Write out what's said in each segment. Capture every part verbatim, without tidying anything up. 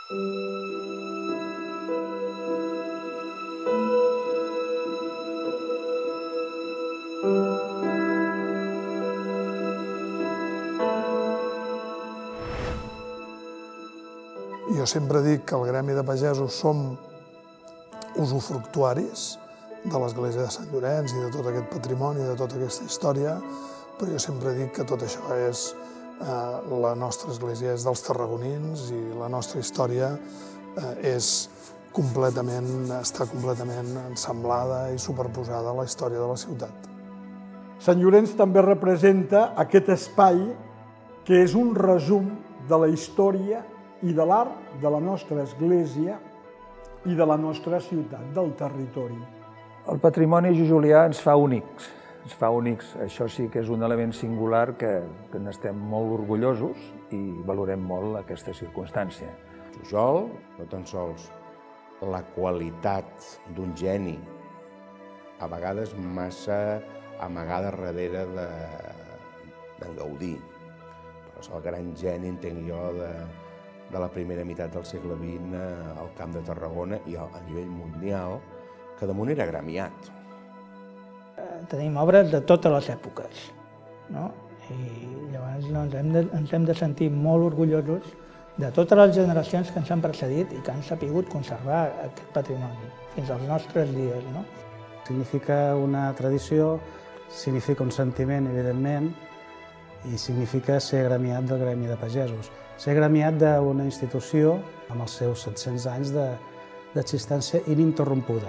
Jo sempre dic que el Gremi de Pagesos som usufructuaris de l'església de Sant Llorenç i de tot aquest patrimoni, de tota aquesta història, però jo sempre dic que tot això és la nostra església, és dels tarragonins i la nostra història és completament, està completament ensamblada i superposada a la història de la ciutat. Sant Llorenç també representa aquest espai que és un resum de la història i de l'art de la nostra església i de la nostra ciutat, del territori. El patrimoni julià ens fa únics, ens fa únics. Això sí que és un element singular que n'estem molt orgullosos i valorem molt aquesta circumstància. Pujol, no tan sols la qualitat d'un geni, a vegades massa amagada darrere d'en Gaudí, però és el gran geni, entenc jo, de la primera meitat del segle vint al Camp de Tarragona i a nivell mundial, que damunt era gremiat. Tenim obres de totes les èpoques, no? I llavors ens hem de sentir molt orgullosos de totes les generacions que ens han precedit i que han sabut conservar aquest patrimoni fins als nostres dies, no? Significa una tradició, significa un sentiment, evidentment, i significa ser gremiat del Gremi de Pagesos. Ser gremiat d'una institució amb els seus set-cents anys d'existència ininterrompuda.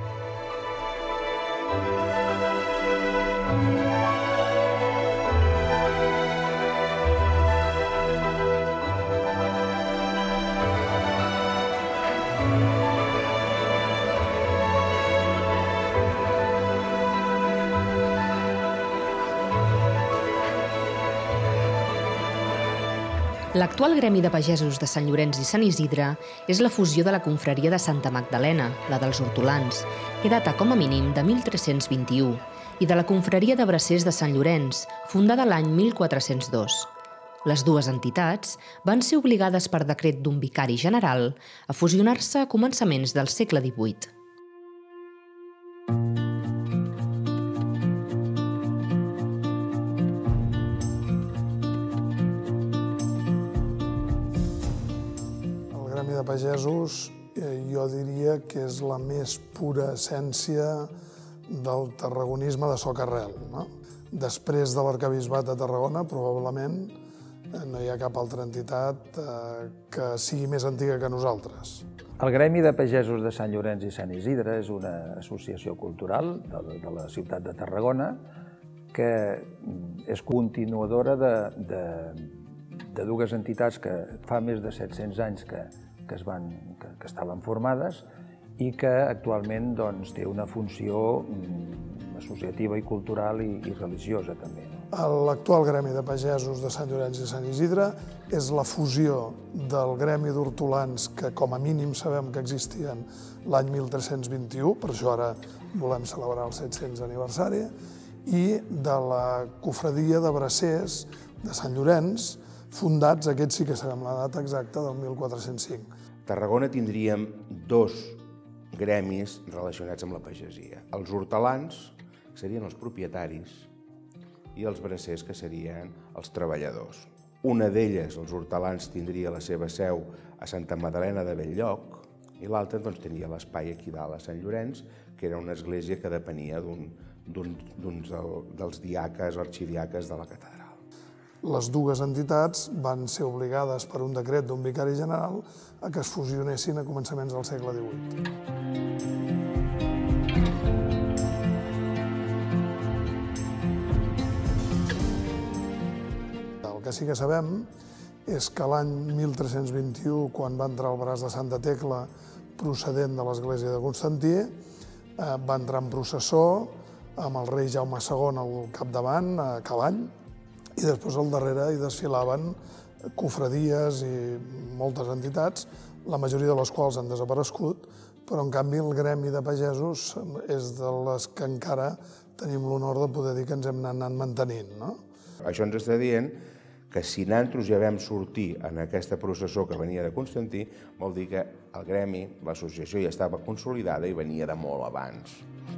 L'actual Gremi de Pagesos de Sant Llorenç i Sant Isidre és la fusió de la confraria de Santa Magdalena, la dels hortolans, que data com a mínim de mil tres-cents vint-i-u, i de la confraria de bracers de Sant Llorenç, fundada l'any mil quatre-cents dos. Les dues entitats van ser obligades per decret d'un vicari general a fusionar-se a començaments del segle divuit. De Pagesos, jo diria que és la més pura essència del tarragonisme de socarrel. Després de l'arquebisbat de Tarragona, probablement no hi ha cap altra entitat que sigui més antiga que nosaltres. El Gremi de Pagesos de Sant Llorenç i Sant Isidre és una associació cultural de la ciutat de Tarragona que és continuadora de dues entitats que fa més de set-cents anys que que estaven formades i que actualment té una funció associativa i cultural i religiosa també. L'actual Gremi de Pagesos de Sant Llorenç i Sant Isidre és la fusió del Gremi d'Hortolans, que com a mínim sabem que existien l'any mil tres-cents vint-i-u, per això ara volem celebrar el set-cents aniversari, i de la cofradia de bracers de Sant Llorenç, fundats, aquests sí que sabem la data exacta, del mil quatre-cents cinc. A Tarragona tindríem dos gremis relacionats amb la pagesia. Els hortelans serien els propietaris i els bracers, que serien els treballadors. Una d'elles, els hortelans, tindria la seva seu a Santa Magdalena de Bell-lloc i l'altra tenia l'espai aquí dalt a Sant Llorenç, que era una església que depenia d'un dels diaques o arxidiaques de la catedral. Les dues entitats van ser obligades per un decret d'un vicari general a que es fusionessin a començaments del segle divuit. El que sí que sabem és que l'any mil tres-cents vint-i-u, quan va entrar el braç de Santa Tecla procedent de l'església de Constantí, va entrar en processó amb el rei Jaume segon al capdavant, a cavall, i després al darrere hi desfilaven cofradies i moltes entitats, la majoria de les quals han desaparegut, però en canvi el Gremi de Pagesos és de les que encara tenim l'honor de poder dir que ens hem anat mantenint. Això ens està dient que si nosaltres ja vam sortir en aquesta processó que venia de Constantí, vol dir que el gremi, l'associació ja estava consolidada i venia de molt abans.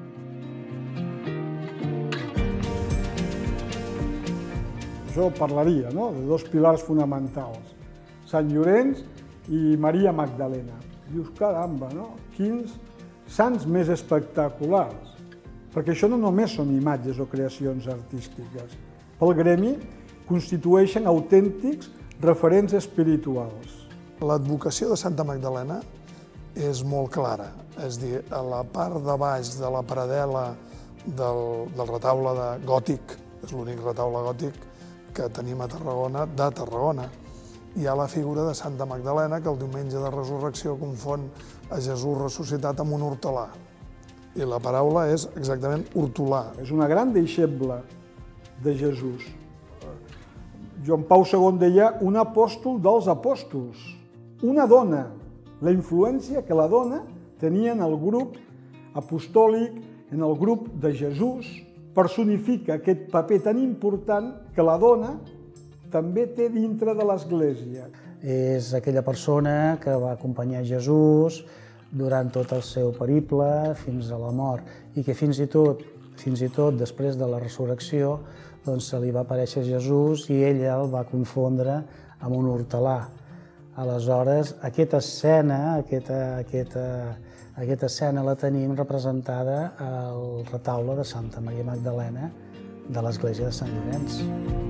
Jo parlaria no? de dos pilars fonamentals, Sant Llorenç i Maria Magdalena. Dius, caramba, no? Quins sants més espectaculars! Perquè això no només són imatges o creacions artístiques. Pel gremi constitueixen autèntics referents espirituals. L'advocació de Santa Magdalena és molt clara. És a dir, a la part de baix de la paradela del, del retaule de gòtic, és l'únic retaule gòtic que tenim a Tarragona, de Tarragona, hi ha la figura de Santa Magdalena, que el diumenge de resurrecció confon a Jesús ressuscitat amb un hortolà. I la paraula és exactament hortolà. És una gran deixeble de Jesús. Joan Pau segon deia un apòstol dels apòstols, una dona, la influència que la dona tenia en el grup apostòlic, en el grup de Jesús, personifica aquest paper tan important que la dona també té dintre de l'Església. És aquella persona que va acompanyar Jesús durant tot el seu periple fins a la mort i que fins i tot, fins i tot després de la resurrecció doncs se li va aparèixer Jesús i ella el va confondre amb un hortelà. Aleshores, aquesta escena, aquesta, aquesta, aquesta escena la tenim representada al retaule de Santa Maria Magdalena de l'església de Sant Llorenç.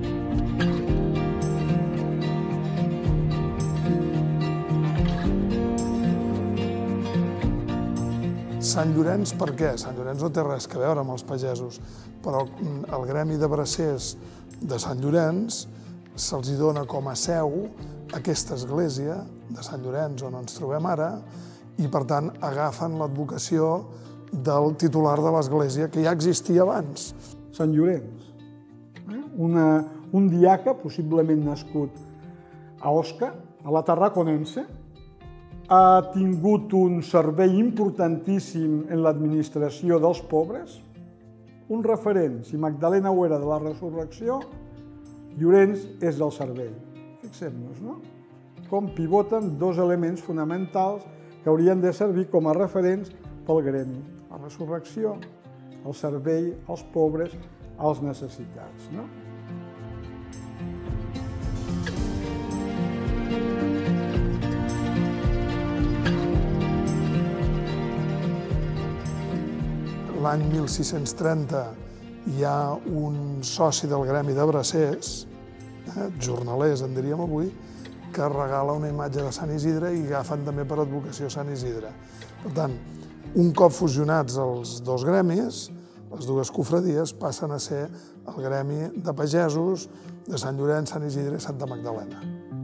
Sant Llorenç, per què? Sant Llorenç no té res a veure amb els pagesos, però el gremi de bracers de Sant Llorenç se'ls dona com a seu aquesta església de Sant Llorenç on ens trobem ara i, per tant, agafen l'advocació del titular de l'església que ja existia abans. Sant Llorenç, eh? Una, un diaca, possiblement nascut a Osca, a la Tarraconense, ha tingut un servei importantíssim en l'administració dels pobres, un referent. Si Magdalena ho era de la resurrecció, Llorenç és del servei. Fixem-nos, no? Com pivoten dos elements fonamentals que haurien de servir com a referents pel gremi. La resurrecció, el servei als pobres, als necessitats, no? L'any mil sis-cents trenta hi ha un soci del gremi de bracers, eh, jornalers en diríem avui, que regala una imatge de Sant Isidre i agafen també per advocació Sant Isidre. Per tant, un cop fusionats els dos gremis, les dues cofradies passen a ser el gremi de pagesos de Sant Llorenç, Sant Isidre i Santa Magdalena.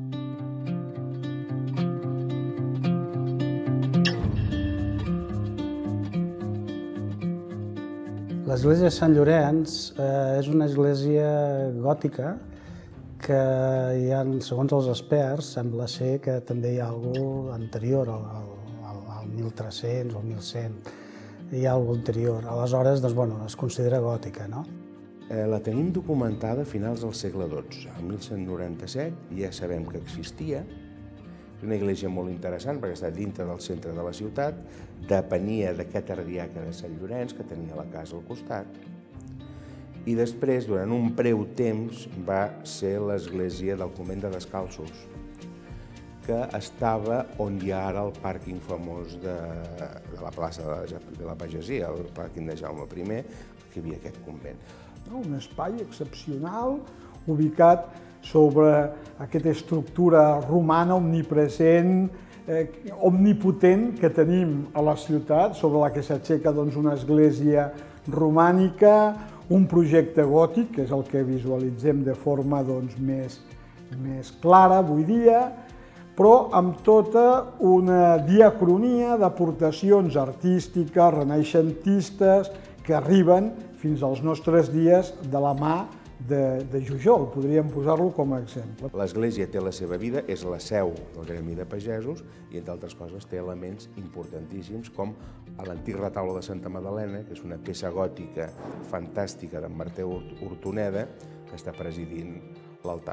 L'església de Sant Llorenç eh, és una església gòtica que hi ha, segons els experts, sembla ser que també hi ha alguna anterior al, al, al mil tres-cents o al mil cent. Hi ha alguna anterior. Aleshores, doncs, bueno, es considera gòtica, no? Eh, la tenim documentada a finals del segle dotze. El mil cent noranta-set ja sabem que existia. És una església molt interessant perquè està dintre del centre de la ciutat, depenia d'aquest ardiaca de Sant Llorenç, que tenia la casa al costat, i després, durant un breu temps, va ser l'església del convent de Descalços, que estava on hi ha ara el pàrquing famós de, de la plaça de, de la Pagesia, el pàrquing de Jaume primer, que hi havia aquest convent. Un espai excepcional, ubicat sobre aquesta estructura romana omnipresent, eh, omnipotent que tenim a la ciutat, sobre la que s'aixeca doncs, una església romànica, un projecte gòtic, que és el que visualitzem de forma doncs, més, més clara avui dia, però amb tota una diacronia d'aportacions artístiques, renaixentistes, que arriben fins als nostres dies de la mà de, de Jujol, podríem posar-lo com a exemple. L'església té la seva vida, és la seu del gremi de pagesos i, entre altres coses, té elements importantíssims com l'antic retaule de Santa Magdalena, que és una peça gòtica fantàstica d'en Martí Hortoneda, que està presidint l'altar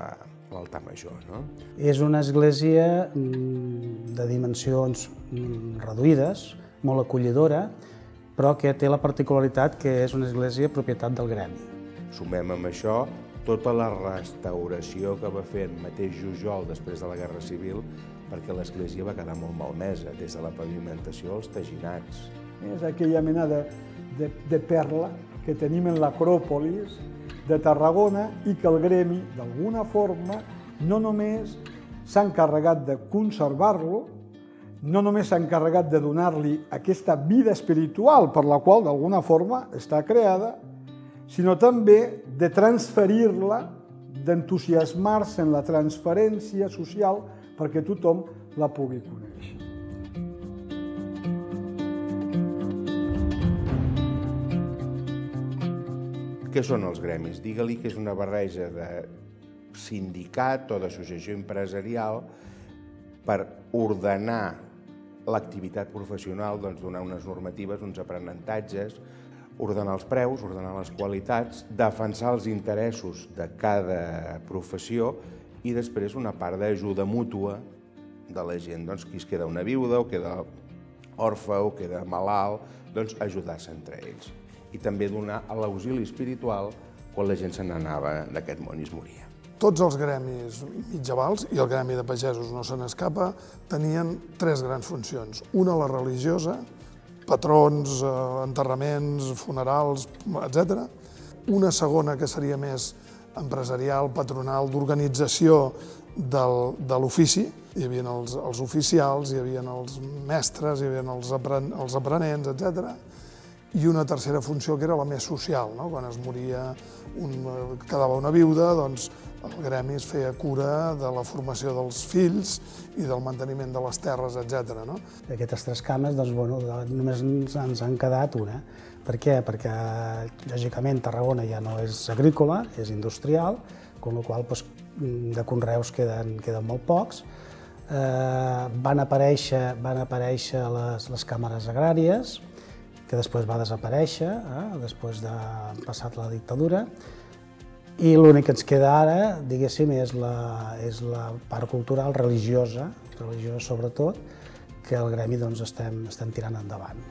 l'altar major, no? És una església de dimensions reduïdes, molt acollidora, però que té la particularitat que és una església propietat del gremi. Sumem amb això tota la restauració que va fer en mateix Jujol després de la Guerra Civil, perquè l'església va quedar molt malmesa, des de la pavimentació als teginats. És aquella mena de, de, de perla que tenim en l'Acròpolis de Tarragona i que el gremi, d'alguna forma, no només s'ha encarregat de conservar-lo, no només s'ha encarregat de donar-li aquesta vida espiritual per la qual d'alguna forma està creada, sinó també de transferir-la, d'entusiasmar-se en la transferència social perquè tothom la pugui conèixer. Què són els gremis? Digue-li que és una barreja de sindicat o d'associació empresarial per ordenar l'activitat professional, doncs donar unes normatives, uns aprenentatges, ordenar els preus, ordenar les qualitats, defensar els interessos de cada professió i després una part d'ajuda mútua de la gent, doncs qui es queda una viuda o queda orfe o queda malalt, doncs ajudar-se entre ells. I també donar l'auxili espiritual quan la gent se n'anava d'aquest món i es moria. Tots els gremis mitjavals, i el gremi de pagesos no se n'escapa, tenien tres grans funcions. Una, la religiosa, patrons, enterraments, funerals, etcètera. Una segona, que seria més empresarial, patronal, d'organització de l'ofici. Hi havia els, els oficials, hi havia els mestres, hi havia els, apren, els aprenents, etcètera. I una tercera funció que era la més social, no? Quan es moria, un, quedava una viuda, doncs el gremi es feia cura de la formació dels fills i del manteniment de les terres, etcètera. No? Aquestes tres cames, doncs, bueno, només ens, ens han quedat una. Per què? Perquè, lògicament, Tarragona ja no és agrícola, és industrial, amb la qual cosa doncs, de conreus queden, queden molt pocs. Eh, van aparèixer, van aparèixer les, les càmeres agràries, que després va desaparèixer, eh, després de passat la dictadura, i l'únic que ens queda ara, diguéssim, és la, és la part cultural religiosa, religiosa sobretot, que el gremi doncs, estem, estem tirant endavant.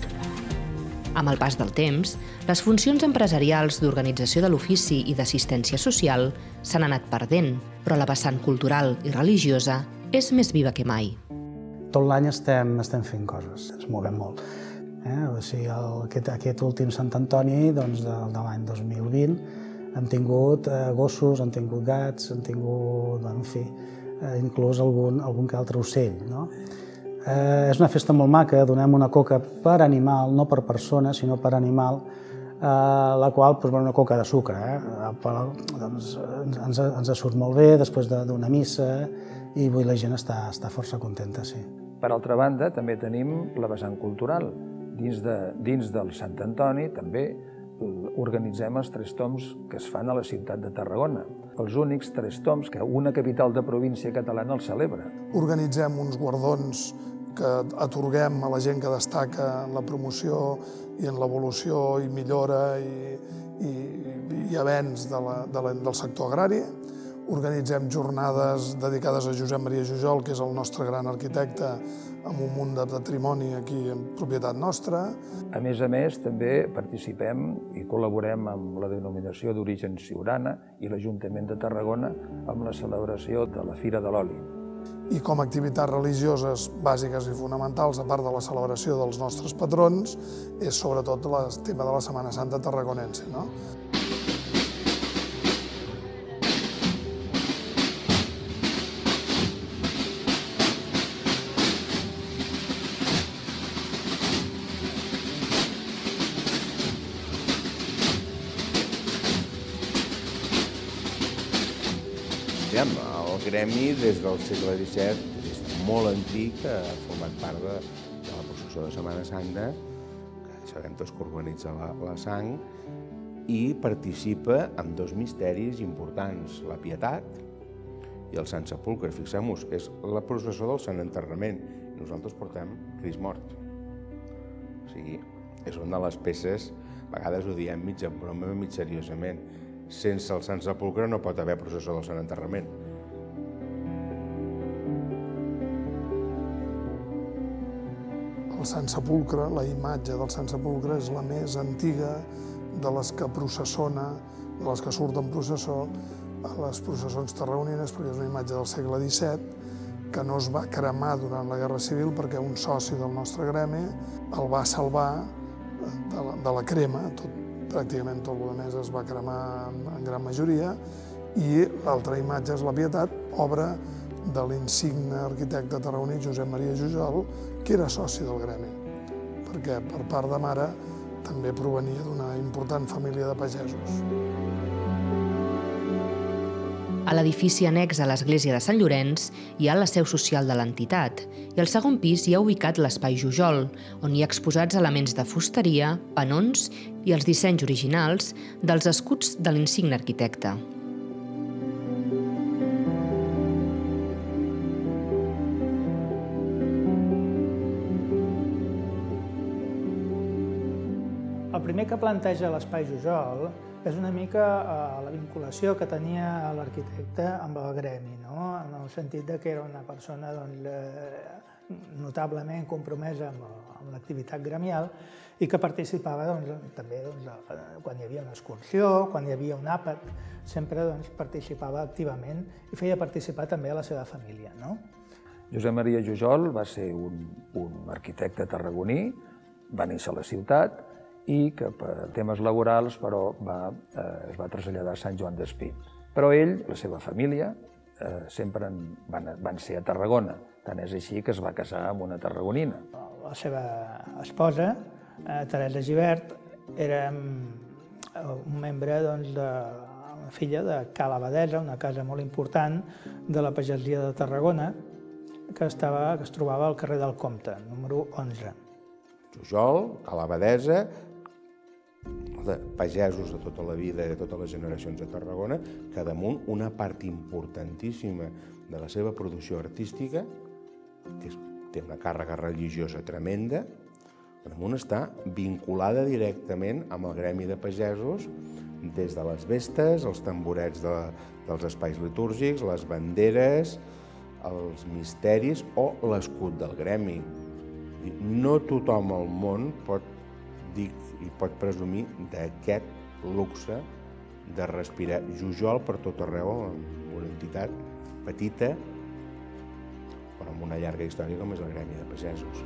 Amb el pas del temps, les funcions empresarials d'organització de l'ofici i d'assistència social s'han anat perdent, però la vessant cultural i religiosa és més viva que mai. Tot l'any estem, estem fent coses, ens movem molt. Eh? O sigui, el, aquest, aquest últim Sant Antoni doncs, de, de l'any dos mil vint hem tingut eh, gossos, hem tingut gats, hem tingut, bueno, en fi, eh, inclús algun, algun que altre ocell. No? Eh, és una festa molt maca, donem una coca per animal, no per persona, sinó per animal, eh, la qual, doncs, una coca de sucre, eh? Però, doncs, ens, ens surt molt bé després d'una missa i avui la gent està, està força contenta, sí. Per altra banda, també tenim la vessant cultural. Dins, de, dins del Sant Antoni també organitzem els tres toms que es fan a la ciutat de Tarragona. Els únics tres toms que una capital de província catalana els celebra. Organitzem uns guardons que atorguem a la gent que destaca en la promoció i en l'evolució i millora i, i, i avenç de la, de la, del sector agrari. Organitzem jornades dedicades a Josep Maria Jujol, que és el nostre gran arquitecte, amb un munt de patrimoni aquí en propietat nostra. A més a més, també participem i col·laborem amb la denominació d'origen Siurana i l'Ajuntament de Tarragona amb la celebració de la Fira de l'Oli. I com a activitats religioses bàsiques i fonamentals, a part de la celebració dels nostres patrons, és sobretot el tema de la Setmana Santa tarragonense, no? El gremi, des del segle disset, és molt antic, ha format part de, de la processó de Setmana Santa, que sabem tots que organitza la, la sang, i participa en dos misteris importants, la Pietat i el Sant Sepulcre. Fixem-vos que és la processó del Sant Enterrament. Nosaltres portem Crist mort. O sigui, és una de les peces, a vegades ho diem mig en broma, mig seriosament. Sense el Sant Sepulcre no pot haver processó del Sant Enterrament. el Sant Sepulcre, la imatge del Sant Sepulcre és la més antiga de les que processona, de les que surten processó a les processons tarragonines, perquè és una imatge del segle disset que no es va cremar durant la Guerra Civil perquè un soci del nostre gremi el va salvar de la, de la crema, tot, pràcticament tot el més es va cremar en, en gran majoria, i l'altra imatge és la Pietat, obra de l'insigne arquitecte tarragoní Josep Maria Jujol, que era soci del gremi, perquè per part de mare també provenia d'una important família de pagesos. A l'edifici annex a l'església de Sant Llorenç hi ha la seu social de l'entitat i al segon pis hi ha ubicat l'espai Jujol, on hi ha exposats elements de fusteria, panons i els dissenys originals dels escuts de l'insigne arquitecte. El primer que planteja l'espai Jujol és una mica la vinculació que tenia l'arquitecte amb el gremi, no? En el sentit que era una persona notablement compromesa amb l'activitat gremial i que participava també quan hi havia una excursió, quan hi havia un àpat, sempre participava activament i feia participar també a la seva família. Josep Maria Jujol va ser un arquitecte tarragoní, va néixer a la ciutat, i que per temes laborals però es va traslladar a Sant Joan d'Espí. Però ell, la seva família, sempre van ser a Tarragona, tant és així que es va casar amb una tarragonina. La seva esposa, Teresa Gibert, era un membre de la filla de Cala Abadesa, una casa molt important de la pagesia de Tarragona, que es trobava al carrer del Comte, número onze. Jujol, Cala Abadesa, de pagesos de tota la vida i de totes les generacions de Tarragona, que damunt una part importantíssima de la seva producció artística, que té una càrrega religiosa tremenda, damunt està vinculada directament amb el gremi de pagesos, des de les vestes, els tamborets dels espais litúrgics, les banderes, els misteris o l'escut del gremi. No tothom al món pot dir i pot presumir d'aquest luxe de respirar Jujol per tot arreu, amb una entitat petita, però amb una llarga història com és el gremi de pagesos.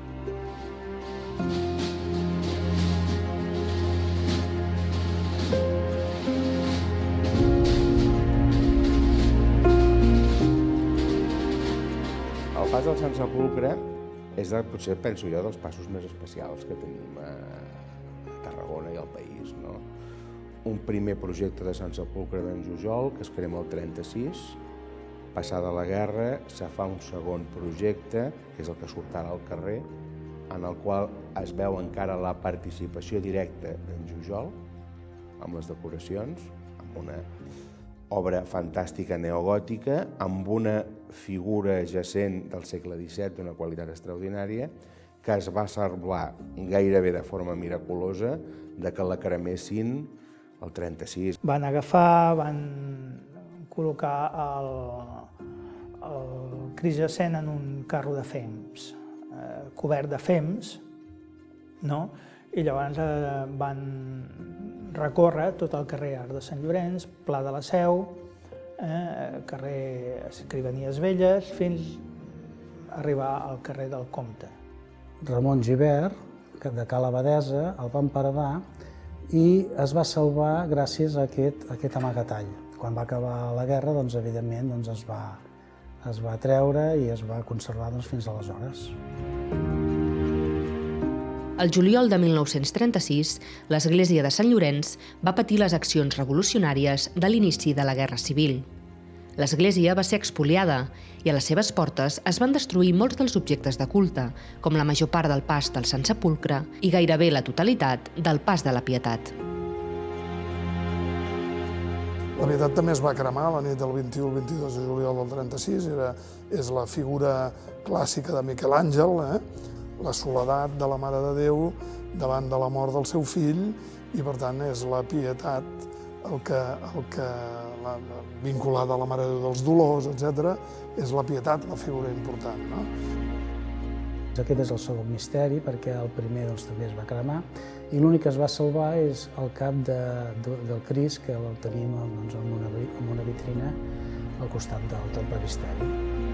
El pas del Sant Sepulcre és, potser, penso jo, dels passos més especials que tenim a Tarragona i al país. Un primer projecte de Sant Sepulcre d'en Jujol, que es crema el trenta-sis. Passada la guerra, se fa un segon projecte, que és el que surt ara al carrer, en el qual es veu encara la participació directa d'en Jujol, amb les decoracions, amb una obra fantàstica neogòtica, amb una figura jacent del segle disset d'una qualitat extraordinària, que es va salvar gairebé de forma miraculosa de que la cremessin el trenta-sis. Van agafar, van col·locar el, el Crist jacent en un carro de fems, eh, cobert de fems, no? I llavors eh, van recórrer tot el carrer Arc de Sant Llorenç, Pla de la Seu, eh, carrer Escrivanies Velles, fins a arribar al carrer del Comte. Ramon Gibert, de Cala Abadesa, el van paredar i es va salvar gràcies a aquest, a aquest amagatall. Quan va acabar la guerra, doncs, evidentment, doncs, es, va, es va treure i es va conservar doncs, fins aleshores. El juliol de mil nou-cents trenta-sis, l'església de Sant Llorenç va patir les accions revolucionàries de l'inici de la Guerra Civil. L'església va ser expoliada i a les seves portes es van destruir molts dels objectes de culte, com la major part del pas del Sant Sepulcre i gairebé la totalitat del pas de la Pietat. La Pietat també es va cremar la nit del vint-i-u al vint-i-dos de juliol del trenta-sis. Era, és la figura clàssica de Miquel Àngel, eh? La soledat de la Mare de Déu davant de la mort del seu fill, i per tant és la Pietat el que, el que la, vinculada a la Mare de Déu dels Dolors, etcètera, és la Pietat la figura important. No? Doncs aquest és el segon misteri, perquè el primer doncs, també es va cremar, i l'únic que es va salvar és el cap de, de, del Crist, que el tenim doncs, en, una, en una vitrina al costat del, del presbiteri.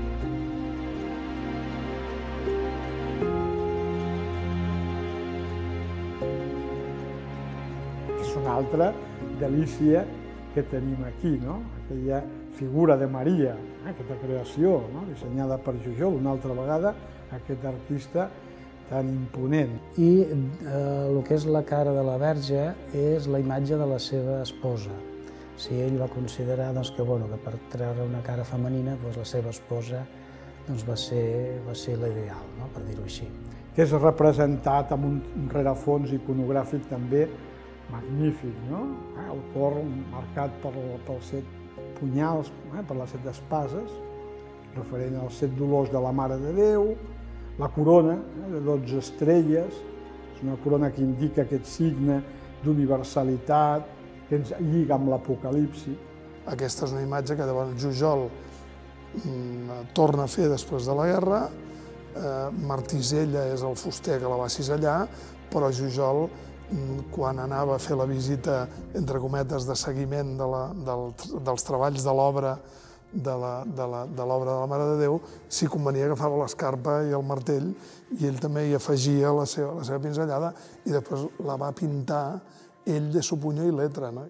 És una altra delícia que tenim aquí, no? Aquella figura de Maria, eh? Aquesta creació, no? Dissenyada per Jujol, una altra vegada, aquest artista tan imponent. I eh, el que és la cara de la Verge és la imatge de la seva esposa. O sigui, ell va considerar doncs, que, bueno, que per treure una cara femenina doncs, la seva esposa doncs, va ser, va ser l'ideal, no? Per dir-ho així. Que és representat amb un rerefons iconogràfic també magnífic, no? El cor marcat per, pels set punyals, eh? Per les set espases, referent als set dolors de la Mare de Déu, la corona eh? de dotze estrelles, és una corona que indica aquest signe d'universalitat, que ens lliga amb l'Apocalipsi. Aquesta és una imatge que llavors Jujol mm, torna a fer després de la guerra. Eh, Martisella és el fuster que la va cisellar, però Jujol, quan anava a fer la visita, entre cometes, de seguiment de la, del, dels treballs de l'obra de l'obra de, la, de, de la Mare de Déu, si convenia agafava l'escarpa i el martell, i ell també hi afegia la seva, la seva pinzellada, i després la va pintar ell de su puño i letra. No?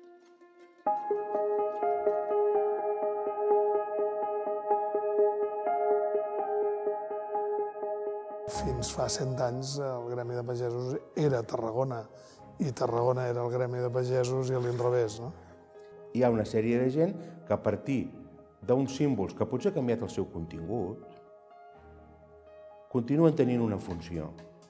Fins fa cent anys el Gremi de Pagesos era Tarragona, i Tarragona era el Gremi de Pagesos i a l'inrevés. No? Hi ha una sèrie de gent que a partir d'uns símbols que potser ha canviat el seu contingut, continuen tenint una funció.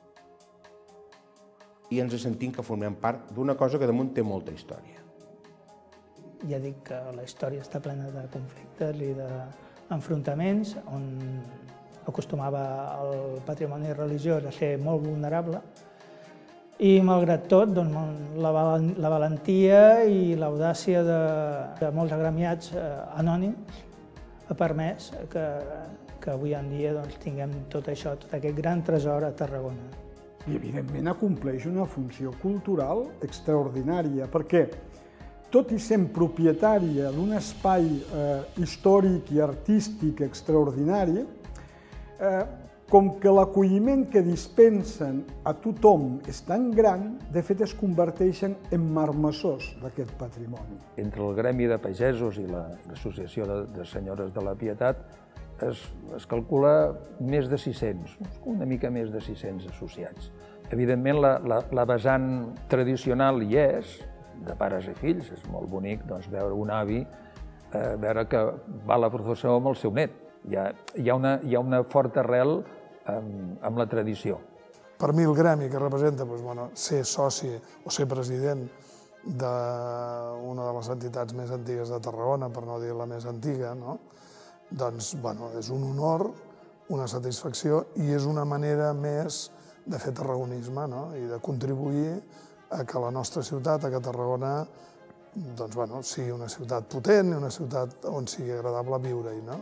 I ens sentim que formem part d'una cosa que damunt té molta història. Ja dic que la història està plena de conflictes i d'enfrontaments, on acostumava el patrimoni religiós a ser molt vulnerable, i malgrat tot, doncs, la, la valentia i l'audàcia de, de molts agremiats eh, anònims ha permès que, que avui en dia doncs, tinguem tot això, tot aquest gran tresor a Tarragona. I evidentment acompleix una funció cultural extraordinària, perquè tot i sent propietària d'un espai eh, històric i artístic extraordinari, eh, com que l'acolliment que dispensen a tothom és tan gran, de fet es converteixen en marmessors d'aquest patrimoni. Entre el Gremi de Pagesos i l'Associació de, de Senyores de la Pietat es, es calcula més de sis-cents, una mica més de sis-cents associats. Evidentment, la, la, la vessant tradicional hi és, de pares i fills. És molt bonic doncs, veure un avi, eh, veure que va a la processó amb el seu net. Hi ha, hi ha, una, hi ha una forta arrel amb, amb la tradició. Per mi el gremi que representa doncs, bueno, ser soci o ser president d'una de les entitats més antigues de Tarragona, per no dir la més antiga, no? Doncs bueno, és un honor, una satisfacció i és una manera més de fer tarragonisme, no? I de contribuir a que la nostra ciutat, a que Tarragona, doncs, bueno, sigui una ciutat potent i una ciutat on sigui agradable viure-hi. No?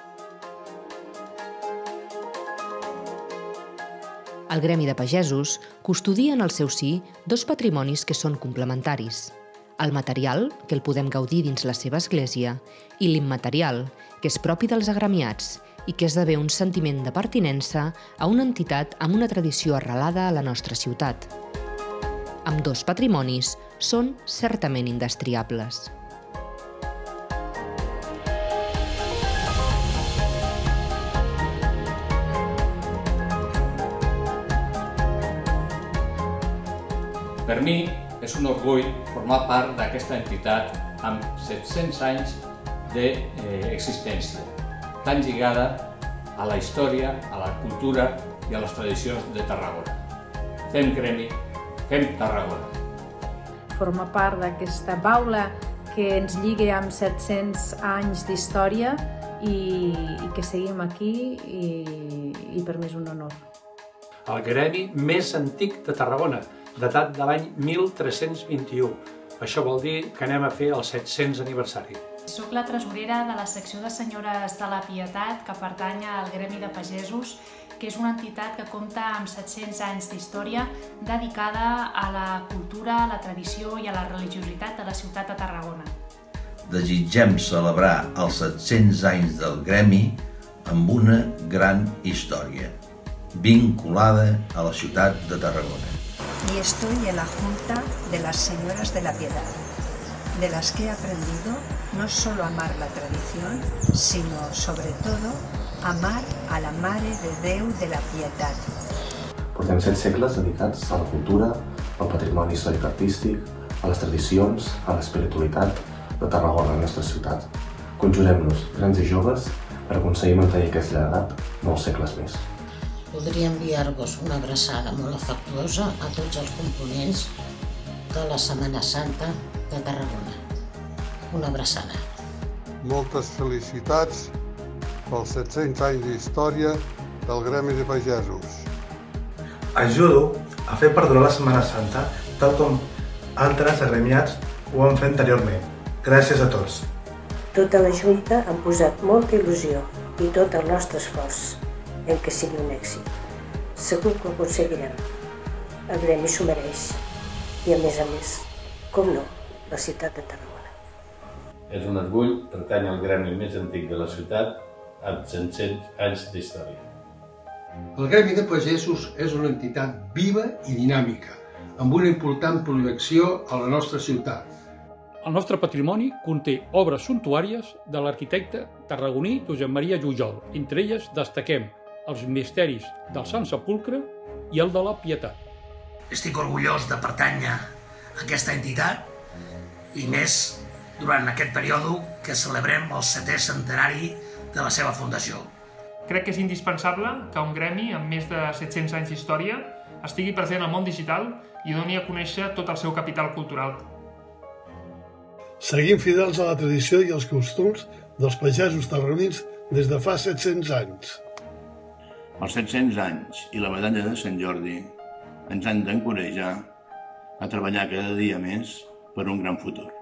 El Gremi de Pagesos custodia en el seu si dos patrimonis que són complementaris. El material, que el podem gaudir dins la seva església, i l'immaterial, que és propi dels agremiats i que esdevé un sentiment de pertinença a una entitat amb una tradició arrelada a la nostra ciutat. Ambdós patrimonis són certament indestriables. Per mi és un orgull formar part d'aquesta entitat amb set-cents anys d'existència, tan lligada a la història, a la cultura i a les tradicions de Tarragona. Fem gremi, fem Tarragona. Formar part d'aquesta baula que ens lliga amb set-cents anys d'història i, i que seguim aquí i, i per mi és un honor. El gremi més antic de Tarragona, datat de l'any mil tres-cents vint-i-u. Això vol dir que anem a fer el set-cents aniversari. Soc la tresorera de la secció de Senyores de la Pietat, que pertany al Gremi de Pagesos, que és una entitat que compta amb set-cents anys d'història dedicada a la cultura, a la tradició i a la religiositat de la ciutat de Tarragona. Desitgem celebrar els set-cents anys del Gremi amb una gran història, vinculada a la ciutat de Tarragona. Y estoy en la Junta de las Señoras de la Piedad, de las que he aprendido no solo a amar la tradición, sino sobre todo amar a la Mare de Déu de la Pietat. Portem set segles dedicats a la cultura, al patrimoni històric-artístic, a les tradicions, a l'espiritualitat de Tarragona, la nostra ciutat. Conjurem-nos, grans i joves, per aconseguir mantenir aquest llegat molts segles més. Voldria enviar-vos una abraçada molt afectuosa a tots els components de la Setmana Santa de Tarragona. Una abraçada. Moltes felicitats pels set-cents anys d'història del Gremi de Pagesos. Ajudo a fer perdurar la Setmana Santa tal com altres agremiats ho han fet anteriorment. Gràcies a tots. Tota la Junta ha posat molta il·lusió i tot el nostre esforç en que sigui un èxit. Segur que ho aconseguirem. El Gremi s'ho mereix. I a més a més, com no, la ciutat de Tarragona. És un orgull pertany al gremi més antic de la ciutat amb set-cents anys d'història. El Gremi de Pagesos és una entitat viva i dinàmica, amb una important projecció a la nostra ciutat. El nostre patrimoni conté obres suntuàries de l'arquitecte tarragoní Josep Maria Jujol. Entre elles destaquem els misteris del Sant Sepulcre i el de la Pietat. Estic orgullós de pertànyer a aquesta entitat i més durant aquest període que celebrem el setè centenari de la seva fundació. Crec que és indispensable que un gremi amb més de set-cents anys d'història estigui present al món digital i doni a conèixer tot el seu capital cultural. Seguim fidels a la tradició i els costums dels pagesos tarragonins des de fa set-cents anys. Els set-cents anys i la medalla de Sant Jordi ens han d'encoratjar a treballar cada dia més per un gran futur.